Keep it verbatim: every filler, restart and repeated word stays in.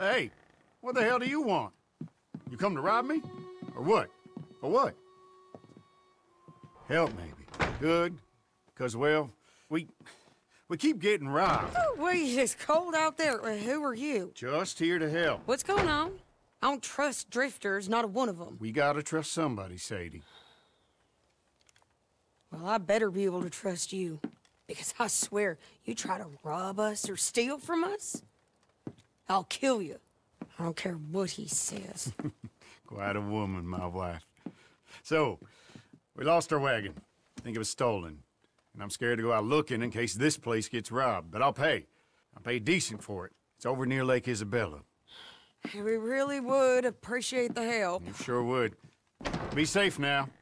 Hey, what the hell do you want? You come to rob me? Or what? Or what? Help, maybe. Good. Because, well, we... we keep getting robbed. Oh, wait, it's cold out there. Uh, Who are you? Just here to help. What's going on? I don't trust drifters, not a one of them. We gotta trust somebody, Sadie. Well, I better be able to trust you. Because I swear, you try to rob us or steal from us, I'll kill you. I don't care what he says. Quite a woman, my wife. So, we lost our wagon. Think it was stolen. And I'm scared to go out looking in case this place gets robbed. But I'll pay. I'll pay decent for it. It's over near Lake Isabella. We really would appreciate the help. You sure would. Be safe now.